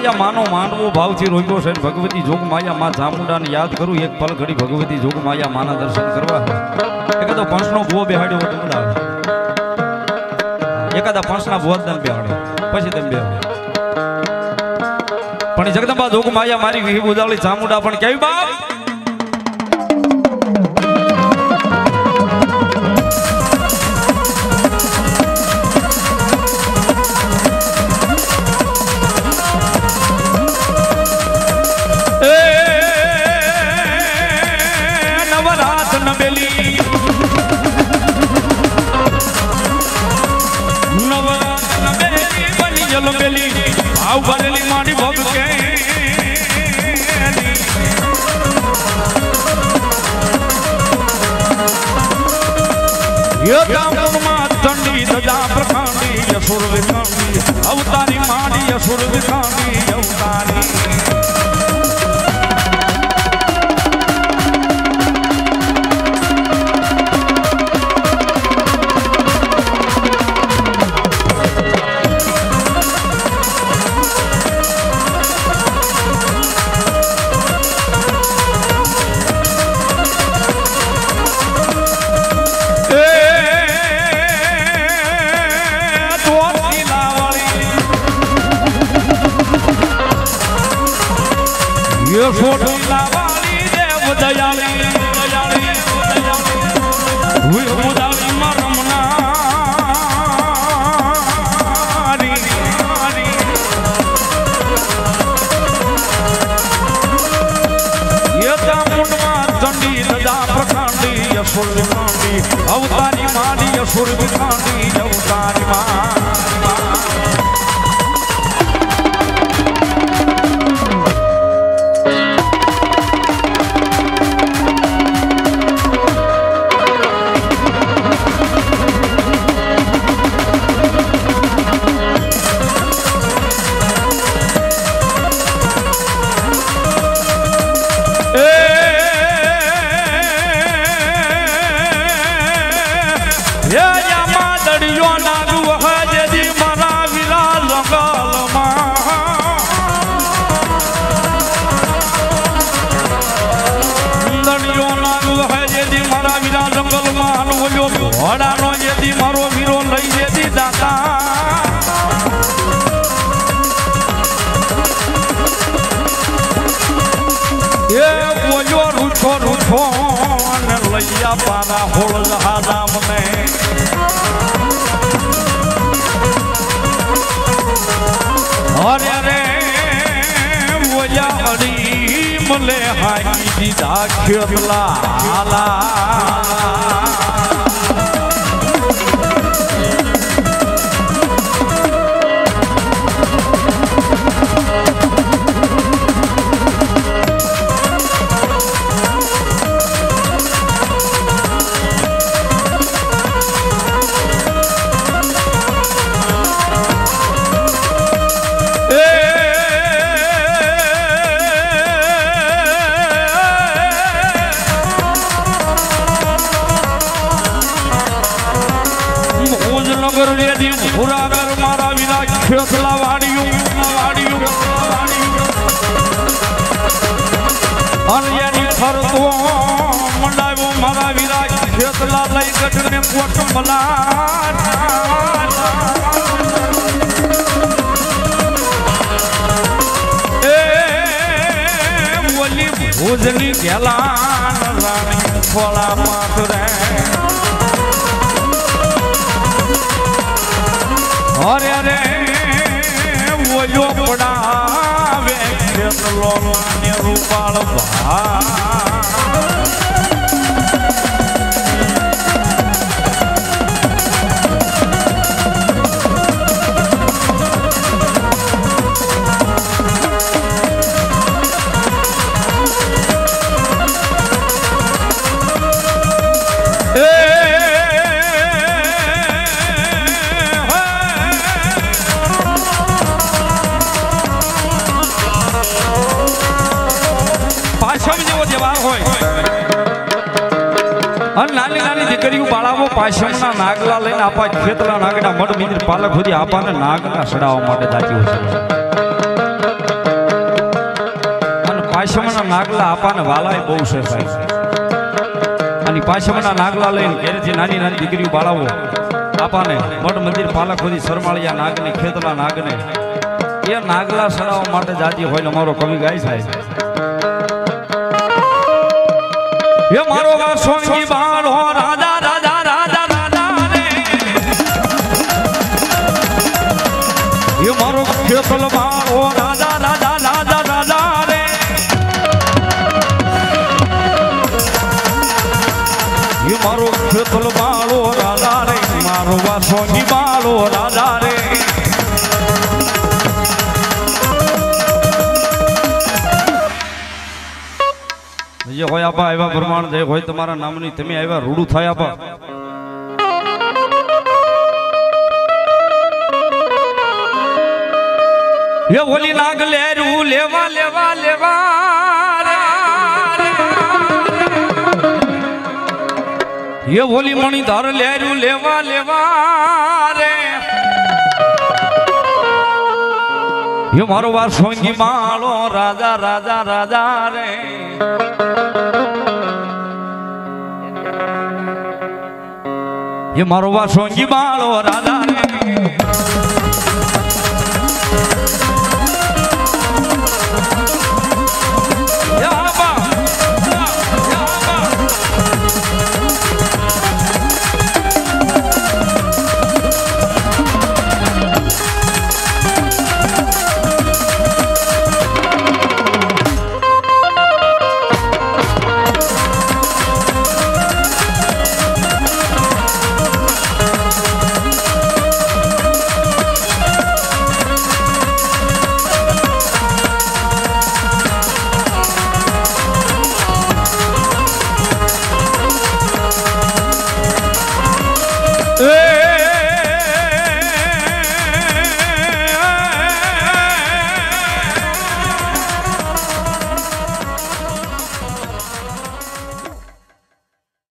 माया मानो मानवो भाव थी रोक्यो छे भगवती जोग माया मां चामुंडा ने याद करूं एक पल घड़ी भगवती जोग माया माना दर्शन करवा एकादो पंचनो भुवो बेहाड्यो होतो मजा आवे एकादा पंचना भुवा दन बेहाड्यो પછી તમે બેહો પણ જગદંબા જોગ માયા મારી વિહી ઉજાળી ચામુંડા પણ કેવી બાપ भरेली माड़ी भोग के ये चंडी सजा प्रखांडी असुर विखांडी अवतारी माड़ी असुर विखांडी अवतारी ये फोटो लावाली देव दयाली दयाली दयाली वे मुदाली मरमना री री ये चामुंडा चंडी सजा प्रखांडी असुर विखांडी अवतारी माड़ी असुर विखांडी अवतारी मां घोड़ा नो यदि मारो वीरो लई यदि दाता ये बोलो रूठो रूठो न लैया पारा होल जहादा मने अरे रे बोया अड़ी मले हाई दीदा खेला आला पुरागर मारा विना खेतला वाड़ियों वाड़ियों अनयानी फरतो मंडायो मारा विना खेतला लई गठ में कोट मला ए वली भोजनी गेलान रानी खोला मातरे अरे अरे वो जो बड़ा वे खेतलो ने रूपाल भा नानी नानी दीकरी बाळावो पाशमना नागला लईने आपा खेतला नागना मड मिंद्र पालक होदी आपाने नागना सडावा माटे जाती होय નાગલા આપાને વાલાય બહુ છે સાહેબ અને પાછળના નાગલા લઈને ઘેરથી નાની નાની દીકરીઓ બાળાવો આપાને મઠ મંદિર પાલક બધી સરમાળિયા નાગને ખેતલા નાગને એ નાગલા સડાવવા માટે જાતી હોય ને અમારો કવિ ગાય સાહેબ એ મારો વાસોંગી બાળો રાજા રાજા રાજા રાજા રે એ મારો ખેતલ બાળો રાજા રાજા રાજા રાજા રે એ મારો ખેતલ બાળો રાજા રે મારો વાસોંગી બાળો રાજા રે જે હોય આપા આવ્યા પ્રમાણ જે હોય તમારા નામની તમે આવ્યા રૂડું થાય આપા એ ઓલી નાગ લેરું લેવા લેવા લેવા એ ઓલી મણિધર લેરું લેવા લેવા રે એ મારો વાસોંગી માળો રાજા રાજા રાજા રે એ મારો વાસોંગી બાળો રાજા